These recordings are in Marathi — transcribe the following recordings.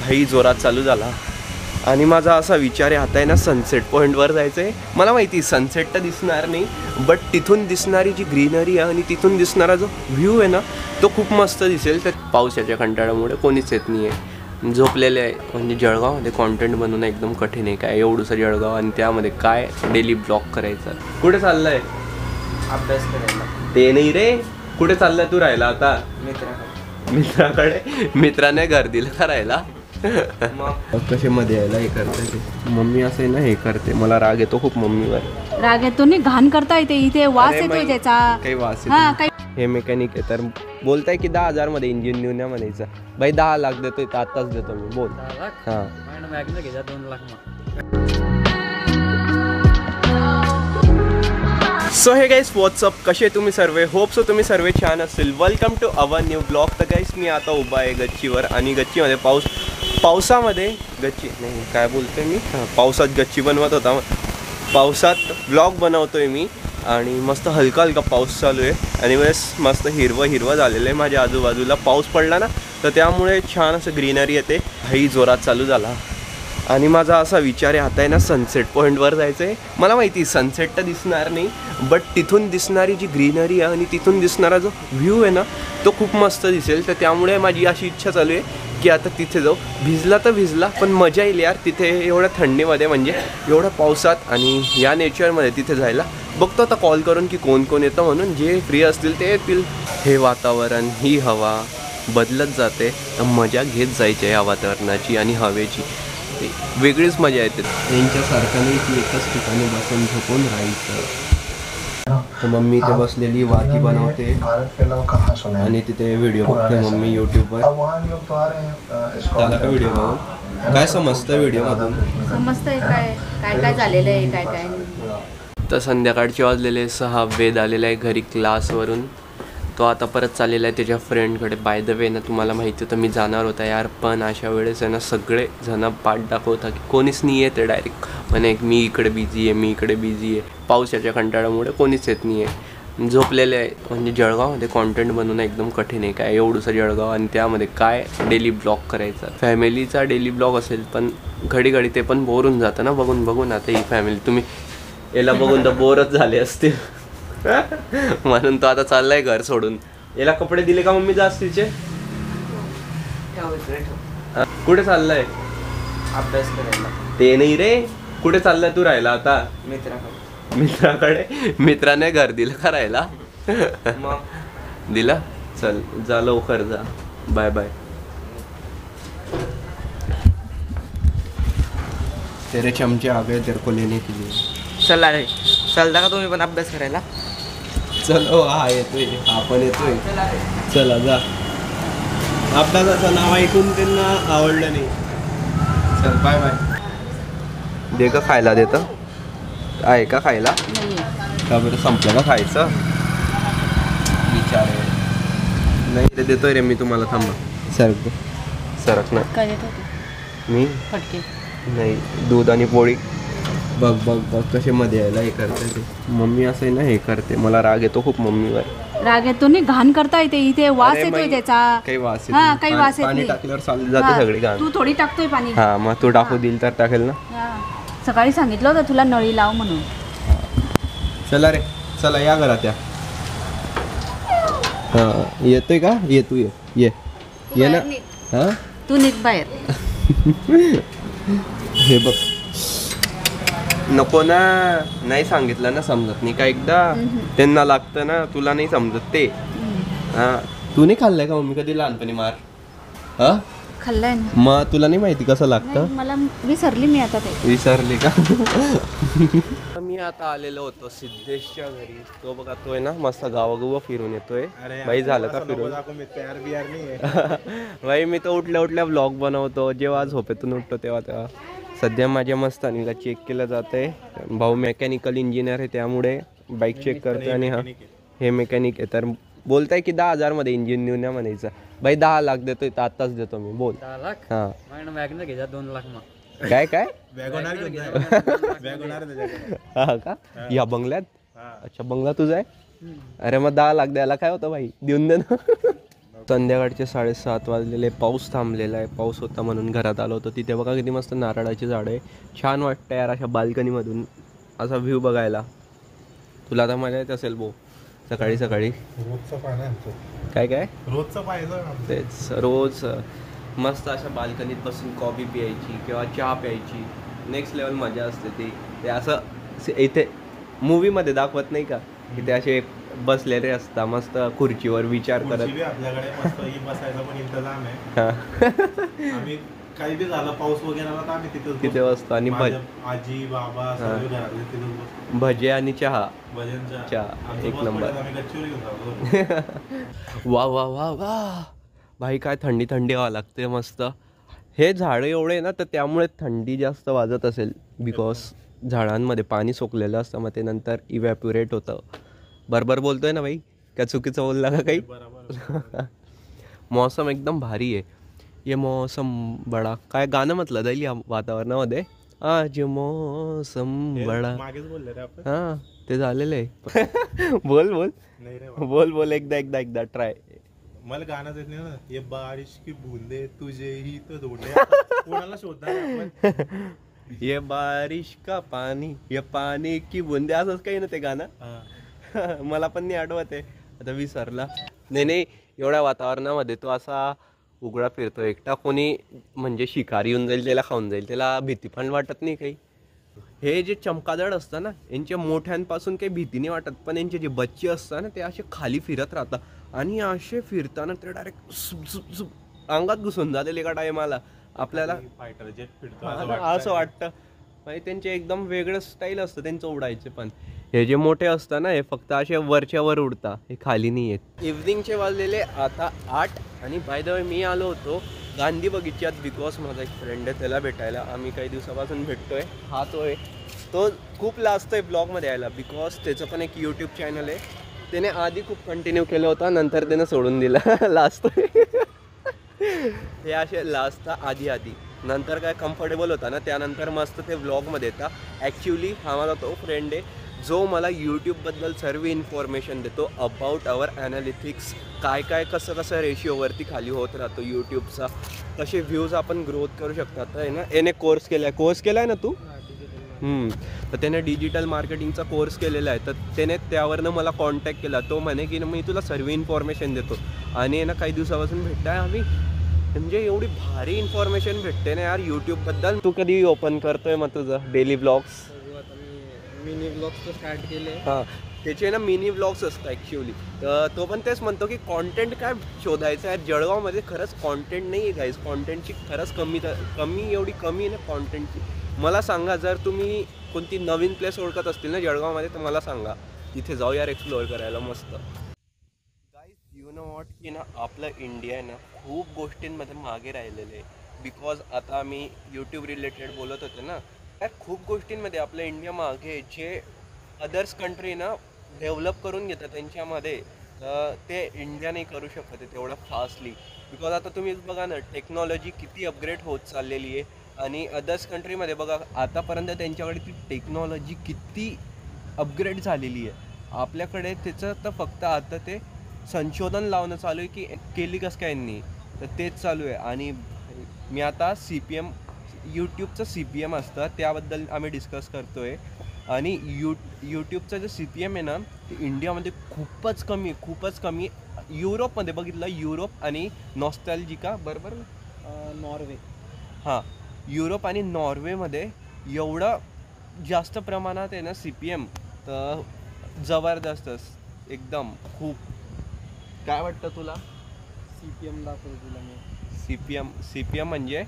भाई जोरात चालू झाला आणि माझा असा विचार आहे आता आहे ना सनसेट पॉईंटवर जायचं आहे. मला माहिती सनसेट तर दिसणार नाही, बट तिथून दिसणारी जी ग्रीनरी आहे आणि तिथून दिसणारा जो व्ह्यू आहे ना तो खूप मस्त दिसेल. तर पावसाच्या कंटाळ्यामुळे कोणीच येत नाही आहे, झोपलेले आहे. म्हणजे जळगावमध्ये कॉन्टेंट बनवणं एकदम कठीण आहे. काय एवढंसं जळगाव आणि त्यामध्ये काय डेली ब्लॉग करायचं. कुठे चाललंय? अभ्यास करायला. ते नाही रे, कुठे चाललाय तू राहायला आता? मित्राकडे. मित्राने घर दिलं करायला. कसे मध्ये यायला हे करते ते मम्मी असं आहे ना हे करते. मला राग येतो खूप मम्मीवर. राग येतो नाही, घाण करता येते इथे, वास येतोय त्याचा. काही वास येतो. हे मेकॅनिक आहे तर बोलताय की 10,000 मध्ये इंजिन न्यू नाही म्हणायचं. भाई 10 लाख देतोय तर आताच देतो मी. बोल. हा सो हे गाईस व्हॉट्सअप, कसे तुम्ही सर्व? होप सो तुम्ही सर्व छान असेल. Welcome to our new blog. तर गाईस मी आता उभा आहे गच्चीवर आणि गच्चीमध्ये पावसामध्ये गच्ची नाही काय बोलतोय मी, पावसात गच्ची बनवत होता. पावसात ब्लॉग बनवतोय मी आणि मस्त हलका हलका पाऊस चालू आहे आणि वेळेस मस्त हिरवं झालेलं आहे. माझ्या आजूबाजूला पाऊस पडला ना तर त्यामुळे छान असं ग्रीनरी येते. भाई जोरात चालू झाला आणि माझा असा विचार आहे आता आहे ना सनसेट पॉईंटवर जायचं आहे. मला माहिती सनसेट तर दिसणार नाही, बट तिथून दिसणारी जी ग्रीनरी आहे आणि तिथून दिसणारा जो व्ह्यू आहे ना तो खूप मस्त दिसेल. तर त्यामुळे माझी अशी इच्छा चालू आहे की आता तिथे जाऊ. भिजला तर भिजला पण मजा येईल यार तिथे एवढ्या थंडीमध्ये, म्हणजे एवढ्या पावसात आणि या नेचरमध्ये तिथे जायला. बघतो आता कॉल करून की कोण कोण येतं म्हणून. जे फ्री असतील ते येतील. हे वातावरण, ही हवा बदलत जाते तर मजा घेत जायची या वातावरणाची आणि हवेची. वेगळीच मजा येते. यांच्यासारखं नाही की एकच ठिकाणी बसून झोपून राहायचं. तर मम्मी इथे बसलेली वाती बनवते आणि तिथे व्हिडिओ बघते मम्मी यूट्यूबवर. त्याला काय व्हिडिओ बघून काय समजतं व्हिडिओमधून? समजतंय काय काय काय झालेलं आहे, काय काय नाही. तर संध्याकाळचे वाजलेले 6. वेद आलेला आहे घरी क्लासवरून. तो आता परत चाललेला आहे त्याच्या फ्रेंडकडे. बाय द वे ना तुम्हाला माहिती होतं मी जाणार होता यार, पण अशा वेळेस आहे ना सगळे जण पाठ दाखवता की कोणीच नाही येते. डायरेक्ट म्हणे मी इकडे बिझी आहे, मी इकडे बिझी आहे. पावसाच्या कंटाळ्यामुळे कोणीच येत नाही आहे, झोपलेले आहे. म्हणजे जळगावमध्ये कॉन्टेंट बनवणं एकदम कठीण आहे. काय एवढंसं जळगाव आणि त्यामध्ये काय डेली ब्लॉग करायचा. फॅमिलीचा डेली ब्लॉग असेल पण घडी ते पण बोर होऊन जातं ना बघून. आता ही फॅमिली तुम्ही याला बघून तर बोरच झाले असतील. म्हणून तो आता चाललाय घर सोडून. याला कपडे दिले का मम्मी जास्तीचे? कुठे चाललाय? अभ्यास करायला. ते नाही रे, कुठे चाललाय तू राहायला आता? मित्राकडे. मित्राने घर दिलं करायला. दिला. चल जा लवकर जा. Bye bye. तेरे चमचे आ गए तेरे को लेने के लिए. चलता का तुम्ही पण अभ्यास करायला? चलो हा येतोय, हा पण येतोय. चला जा. अभ्यासाचं नाव ऐकून त्यांना आवडलं नाही. चल बाय बाय. दे का खायला? देतं आहे का खायला? का बरं संपलं का खायचं? विचार नाही रे, देतोय रे मी तुम्हाला. थांबा सरक ना. काय देत होते? मी फटके नाही, दूध आणि पोळी. बघ कसे मध्ये यायला हे करते ते मम्मी असं आहे ना हे करते. मला राग येतो खूप मम्मीवर. राग येतो नाही, घाण करता येते इथे, वास येतोय त्याचा. काही वास हा काही वास येत पाणी नाही. टाकल्यावर चालू जाते सगळी घाण. तू थोडी टाकतोय पाणी. हा मग तू टाकू दिल तर टाकेल ना. सकाळी सांगितलं होतं तुला नळी लाव म्हणून. चला रे चला या घरात या. हा येतोय का? तू ये ना. हा तू निघ बाहेर. हे बघ नको ना, नाही सांगितलं ना समजत नाही का? एकदा त्यांना लागतं ना, तुला नाही समजत ते. हा तू नाही खाल्लंय का मम्मी कधी लहानपणी मार? हा खाल्लंय ना. मग तुला नाही माहिती कसं लागतं? मला विसरली मी आता ते. विसरली का? मी आता आलेलो होतो सिद्धेशच्या घरी. तो बघा तो आहे ना मस्त गावागोवा फिरून येतोय. बाई झालं का फिरून? बाई मी तो उठल्या व्लॉग बनवतो. जेव्हा झोपेतून उठतो तेव्हा सध्या माझ्या मस्तानीला चेक केलं जात आहे. भाऊ मेकॅनिकल इंजिनियर आहे त्यामुळे बाईक चेक करतोय आणि हे मेकॅनिक आहे. तर बोलताय की 10,000 मध्ये इंजिन न्यू नाही म्हणायचं. भाई 10 लाख देतोय तर आताच देतो मी. बोल. 10 लाख? हा $2 लाख मग. काय हा का? या बंगल्यात? अच्छा बंगला तुझा आहे? अरे मग 10 लाख द्यायला काय होतं भाई, देऊन दे ना. संध्याकाळचे 7:30 वाजलेले, पाऊस थांबलेला आहे. पाऊस होता म्हणून घरात आलो होतो. तिथे बघा किती मस्त नारळाची झाडं आहे. छान वाटतं यार अशा बाल्कनीमधून असा व्ह्यू बघायला. तुला आता मजा येत असेल भाऊ सकाळी सकाळी. रोजचं पाणी काय काय रोजचं पाहिजे तेच रोज मस्त अशा बाल्कनीत बसून कॉफी प्यायची किंवा चहा प्यायची. नेक्स्ट लेवल मजा असते ती. ते असं इथे मूवीमध्ये दाखवत नाही का, इथे असे बसलेले असतात मस्त खुर्चीवर विचार करत. आपल्याकडे मस्त बसायचा पण इंतजाम आहे. आम्ही काही बी झालं पाऊस वगैरे आला तर आम्ही तिथे बसतो आणि आजी बाबा सर्व घरातले तिथे बसतो. भजे आणि चहा. भजनचा चहा एक नंबर. आम्ही गच्चीवर घेऊन जातो. वा वा वा वा भाई, काय थंडी थंडी हवा लागते मस्त. हे झाडं एवढे ना तर त्यामुळे थंडी जास्त वाजत असेल. बिकॉज झाडांमध्ये पाणी सोकलेलं असतं, मग ते नंतर इव्हॅप्युरेट होतं. बरोबर बोलतोय ना भाई, का चुकीचं बोलला का काही? मौसम एकदम भारी आहे. ये मौसम बडा, काय गाणं म्हटलं जाईल या वातावरणामध्ये, आज मौसम बडा. मागेच बोलले रे आपण. हां ते झालेलं आहे. बोल बोल नाही रे बोल बोल एकदा ट्राय. मला गाणं येत नाही ना. ये बारिश की बूंदे तुझे ही तो धोंडे. कोणाला शोधणार आपण? ये बारिश का पाणी, ये पाणी की बुंदे, असंच काही ना ते गाणं. मला पण नाही आठवत आहे आता, विसरला. नाही एवढ्या वातावरणामध्ये तो असा उघडा फिरतो एकटा. कोणी म्हणजे शिकारी येऊन जाईल त्याला खाऊन जाईल, त्याला भीती पण वाटत नाही काही. हे जे चमकादड असतं ना, यांच्या मोठ्यांपासून काही भीती नाही वाटत, पण यांचे जे बच्चे असतात ना ते असे खाली फिरत राहतात आणि असे फिरताना ते डायरेक्ट अंगात घुसून जातील एका टायमाला आपल्याला. फायटर जेट फिरतो असं वाटतं. म्हणजे त्यांचे एकदम वेगळं स्टाईल असतं त्यांचं उडायचे. पण हे जे मोठे असतात ना, हे फक्त असे वरच्यावर उडतात, हे खाली नाही येत. इव्हनिंगचे वाजलेले आता 8 आणि बाय द वे मी आलो होतो गांधी बगीच्यात. बिकॉज माझा एक फ्रेंड आहे त्याला भेटायला. आम्ही काही दिवसापासून भेटतोय. हा तो आहे, तो खूप लाजतोय ब्लॉगमध्ये यायला. बिकॉज त्याचं पण एक यूट्यूब चॅनल आहे. त्याने आधी खूप कंटिन्यू केलं होतं, नंतर त्यानं सोडून दिलं. लाजतोय. हे असे लाजता आधी नंतर काय कम्फर्टेबल होता ना, त्यानंतर मस्त ते व्लॉगमध्ये येतात. ॲक्च्युली हा माझा तो फ्रेंड आहे जो मला यूट्यूबबद्दल सर्व इन्फॉर्मेशन देतो अबाउट आवर ॲनालिटिक्स. काय कसं रेशिओवरती खाली होत राहतो यूट्यूबचा, कसे व्ह्यूज आपण ग्रोथ करू शकतात. आहे ना, याने कोर्स केला आहे ना तू? तर त्याने डिजिटल मार्केटिंगचा कोर्स केलेला आहे. तर त्याने त्यावरनं मला कॉन्टॅक्ट केला. तो म्हणे की मी तुला सर्व इन्फॉर्मेशन देतो. आणि ना काही दिवसापासून भेटताय आम्ही. म्हणजे एवढी भारी इन्फॉर्मेशन भेटते ना यार यूट्यूबबद्दल. तू कधी ओपन करतोय मग तुझं डेली ब्लॉग्स? मिनी ब्लॉग्स तर स्टार्ट केले. हां, त्याचे ना मिनी ब्लॉग्स असतात ॲक्च्युली. तर तो पण तेच म्हणतो की कॉन्टेंट काय शोधायचं आहे. जळगावमध्ये खरंच कॉन्टेंट नाही आहे गाईज. कॉन्टेंटची खरंच एवढी कमी आहे ना कॉन्टेंटची. मला सांगा, जर तुम्ही कोणती नवीन प्लेस ओळखत असतील ना जळगावमध्ये तर मला सांगा, तिथे जाऊ यार एक्सप्लोअर करायला मस्त. गाईज यू नो वॉट की ना, आपलं इंडिया आहे ना खूप गोष्टींमध्ये मागे राहिलेलं आहे. बिकॉज आता आम्ही यूट्यूब रिलेटेड बोलत होतो ना, यार खूप गोष्टींमध्ये आपलं इंडिया मागे, जे अदर्स कंट्री ना डेव्हलप करून घेतात त्यांच्यामध्ये, ते इंडिया नाही करू शकत आहे तेवढं फास्टली. बिकॉज आता तुम्ही बघा ना, टेक्नॉलॉजी किती अपग्रेड होत चाललेली आहे. आणि अदर्स कंट्रीमध्ये बघा आतापर्यंत त्यांच्याकडे ती टेक्नॉलॉजी किती अपग्रेड झालेली आहे. आपल्याकडे त्याचं तर फक्त आता ते संशोधन लावणं चालू आहे की केली कसं काय यांनी, तर तेच चालू आहे. आणि मी आता CPM यूट्यूबचं CPM असतं त्याबद्दल आम्ही डिस्कस करतो आहे. आणि यूट्यूबचं जे CPM आहे ना ते इंडियामध्ये खूपच कमी. युरोपमध्ये बघितलं, युरोप आणि नॉस्टॅल्जिका बरोबर नॉर्वे. हां, युरोप आणि नॉर्वेमध्ये एवढं जास्त प्रमाणात आहे ना CPM, तर जबरदस्तच एकदम खूप. काय वाटतं तुला? CPM दाखवतो तुला मी. CPM म्हणजे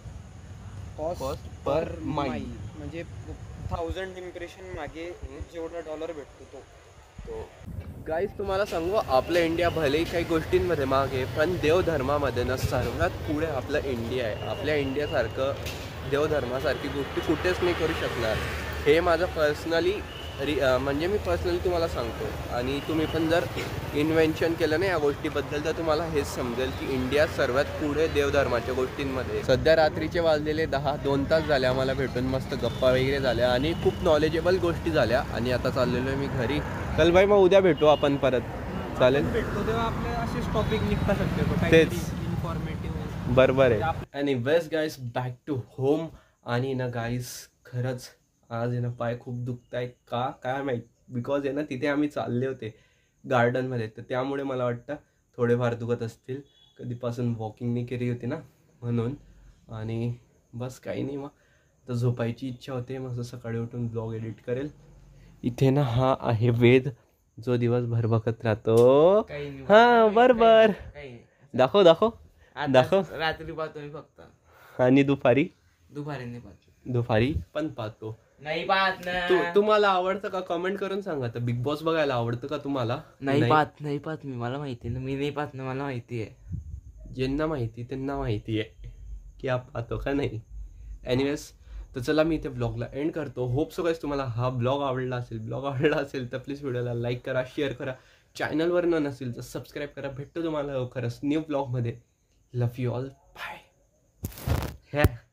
कॉस्ट पर माईल, म्हणजे 1000 इम्प्रेशन मागे जेवढा डॉलर भेटतो तो. गाईज तुम्हाला सांगू, आपलं इंडिया भलेही काही गोष्टींमध्ये मागे, पण देवधर्मामध्ये ना सर्वात पुढे आपलं इंडिया आहे. आपल्या इंडियासारखं देवधर्मासारखी गोष्टी कुठेच नाही करू शकणार. हे माझं पर्सनली म्हणजे मी पर्सनली तुम्हाला सांगतो. आणि तुम्ही पण जर इन्व्हेन्शन केलं ना या गोष्टीबद्दल तर तुम्हाला हेच समजेल की इंडिया सर्वात पुढे देवधर्माच्या गोष्टींमध्ये. सध्या रात्रीचे वाजलेले 2 तास झाले आम्हाला भेटून. मस्त गप्पा वगैरे झाल्या आणि खूप नॉलेजेबल गोष्टी झाल्या. आणि आता चाललेलो आहे मी घरी. चल बाई, मग उद्या भेटू आपण परत. चालेल भेटतो तेव्हा आपले असेच टॉपिक निघता शक्यतो तेच. काहीतरी इन्फॉर्मेटिव्ह. बरोबर आहे. आणि west guys back to home. आणि ना गाईज खरंच आज आहे ना पाय खूप दुखत आहे का काय माहीत. बिकॉज आहे ना तिथे आम्ही चालले होते गार्डनमध्ये, तर त्यामुळे मला वाटतं थोडेफार दुखत असतील. कधीपासून वॉकिंग नाही केली होती ना म्हणून. आणि बस काही नाही, मग तर झोपायची इच्छा होते. मग सकाळी उठून ब्लॉग एडिट करेल. इथे ना हा आहे वेद, जो दिवसभर बघत राहतो. हा बरोबर. दाखव दाखव दाखव. रात्री पाहतो मी फक्त. आणि दुपारी दुपारी पाहतो. दुपारी पण पाहतो. नाही पाहत ना. तुम्हाला आवडतं का? कमेंट करून सांगा. तर बिग बॉस बघायला आवडतं का तुम्हाला? नाही पाहत मी. मला माहिती ना, मी नाही पाहत ना, मला माहिती आहे. ज्यांना माहिती त्यांना माहिती आहे की आप पाहतो का नाही. एनिवेज, तर चला मी इथे ब्लॉगला एंड करतो. होप सो गाईस तुम्हाला हा ब्लॉग आवडला असेल तर प्लीज व्हिडिओला लाईक करा, शेअर करा. चॅनलवर नसेल तर सबस्क्राईब करा. भेटतो तुम्हाला लवकरच न्यू ब्लॉगमध्ये. Love you all. बाय.